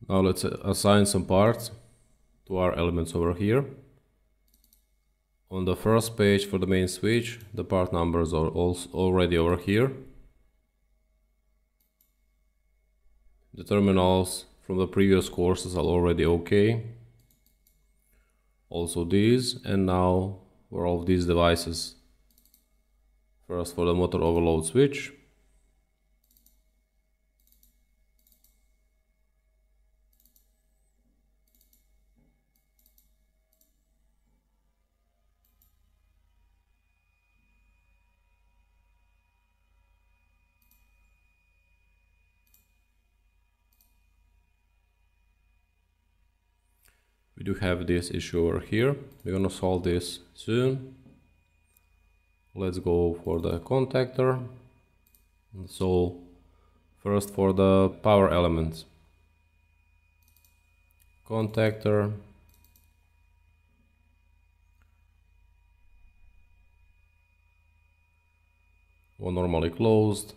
Now let's assign some parts to our elements over here. On the first page for the main switch, the part numbers are also already over here. The terminals from the previous courses are already okay. Also these, and now for all of these devices. First for the motor overload switch. We do have this issue over here. We're gonna solve this soon. Let's go for the contactor. So first for the power elements. Contactor. One normally closed.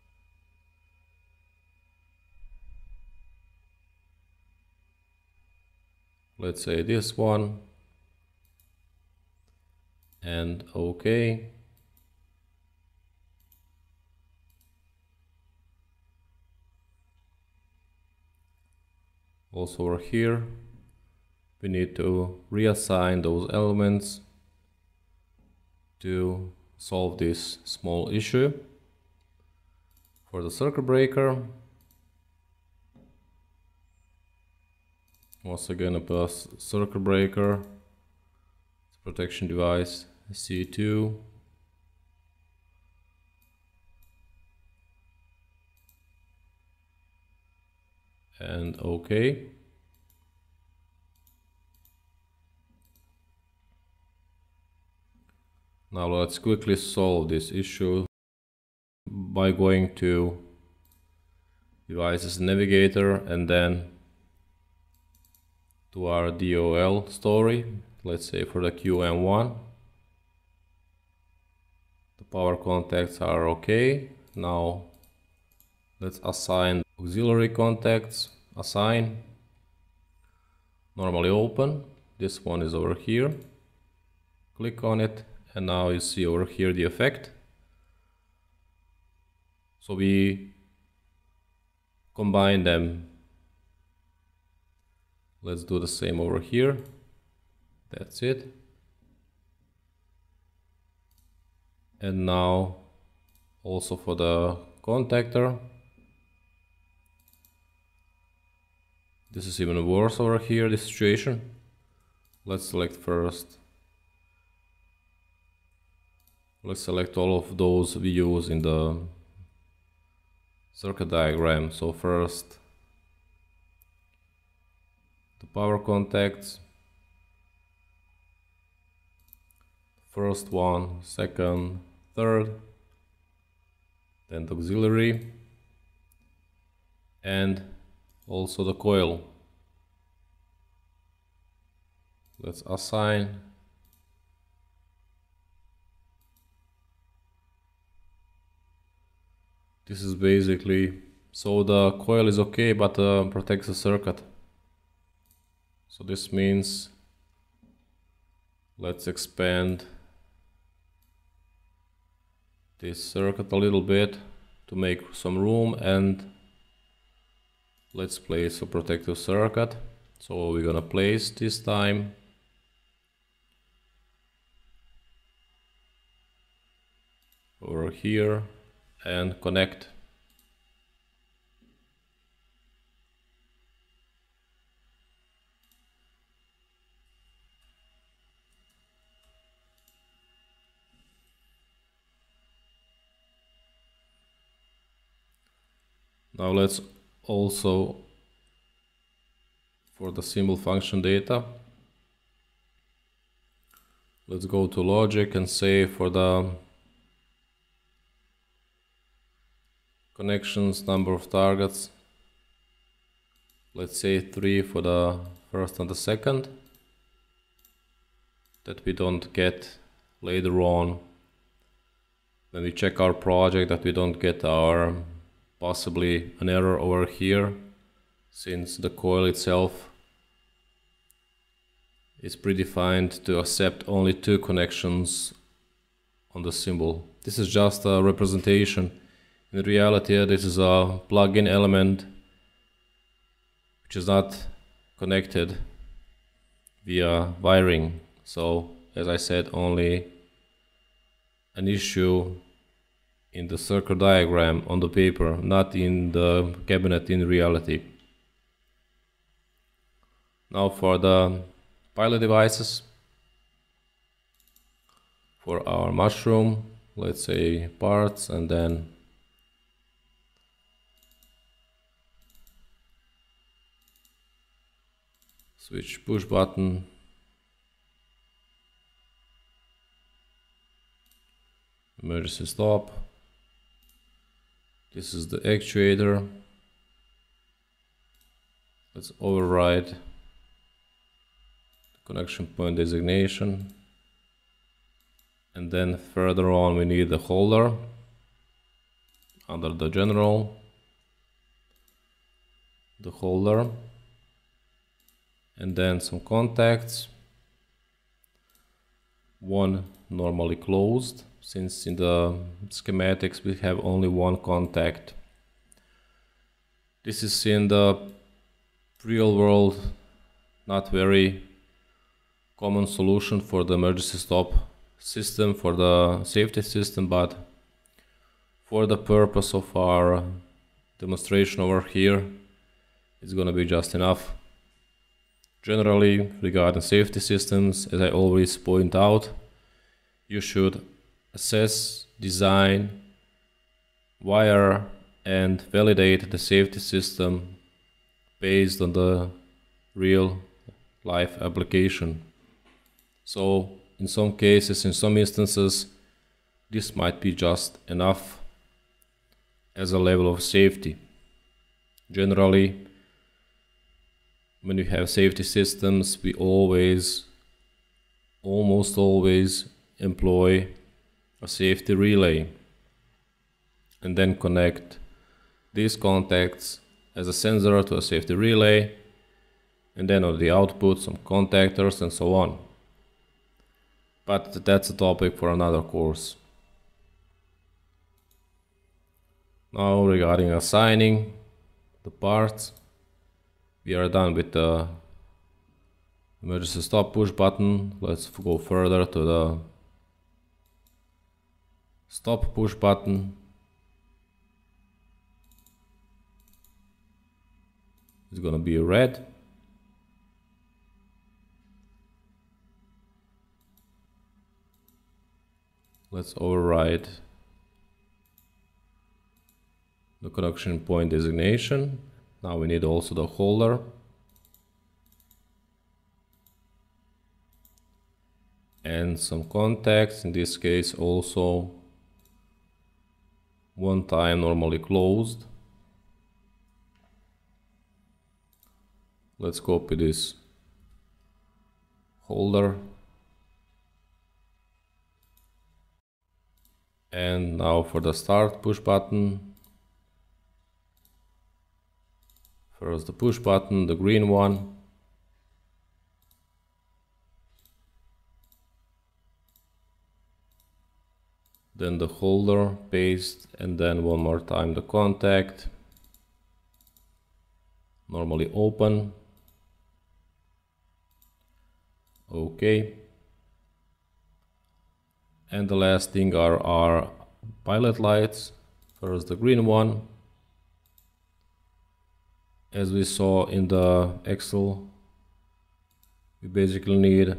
Let's say this one. And okay. Also over here, we need to reassign those elements to solve this small issue. For the circuit breaker, once again a circuit breaker, protection device C2. And okay. Now let's quickly solve this issue by going to devices navigator and then to our DOL story. Let's say for the QM1. The power contacts are okay. Now let's assign auxiliary contacts. Assign. Normally open. This one is over here. Click on it and now you see over here the effect. So we combine them. Let's do the same over here. That's it. And now also for the contactor. This is even worse over here, this situation. Let's select first. Let's select all of those we use in the circuit diagram. So first, the power contacts. First one, second, third, then the auxiliary, and also the coil. Let's assign. This is basically, so the coil is okay, but protects the circuit. So this means, let's expand this circuit a little bit to make some room, and let's place a protective circuit. So we're gonna place this time over here and connect. Now let's also, for the symbol function data, let's go to logic and say for the connections, number of targets, let's say 3 for the first and the second, that we don't get later on when we check our project, that we don't get our possibly an error over here since the coil itself is predefined to accept only 2 connections on the symbol. This is just a representation. In reality, this is a plug-in element which is not connected via wiring. So, as I said, only an issue in the circuit diagram on the paper, not in the cabinet in reality. Now for the pilot devices. For our mushroom, let's say parts, and then switch push button, emergency stop. This is the actuator. Let's override the connection point designation. And then further on we need the holder under the general, the holder, and then some contacts. One normally closed, since in the schematics we have only one contact. This is in the real world not very common solution for the emergency stop system, for the safety system, but for the purpose of our demonstration over here, it's gonna be just enough. Generally, regarding safety systems, as I always point out, you should assess, design, wire and validate the safety system based on the real life application. So in some cases, in some instances, this might be just enough as a level of safety. Generally, when you have safety systems, we almost always employ a safety relay and then connect these contacts as a sensor to a safety relay, and then on the output some contactors and so on. But that's a topic for another course. Now regarding assigning the parts, we are done with the emergency stop push button. Let's go further to the stop push button. It's gonna be red. Let's override the connection point designation. Now we need also the holder. And some contacts, in this case also one time normally closed. Let's copy this holder. And now for the start push button. First the push button, the green one. Then the holder, paste, and then one more time the contact. Normally open. Okay. And the last thing are our pilot lights. First the green one. As we saw in the Excel, we basically need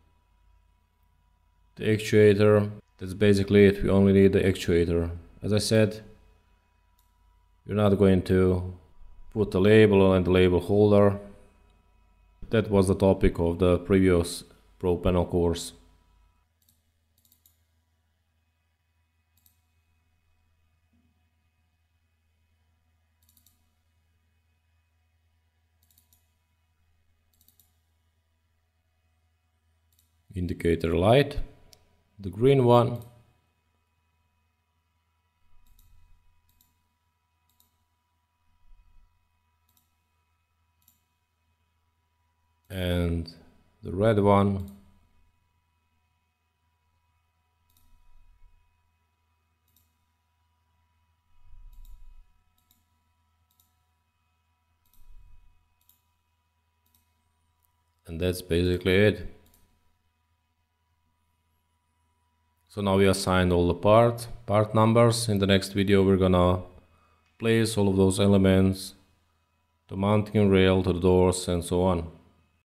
the actuator. That's basically it, we only need the actuator. As I said, you're not going to put the label and the label holder. That was the topic of the previous Pro Panel course. Indicator light, the green one. and the red one. And that's basically it. So now we assigned all the part numbers. In the next video we're gonna place all of those elements, the mounting rail, to the doors and so on.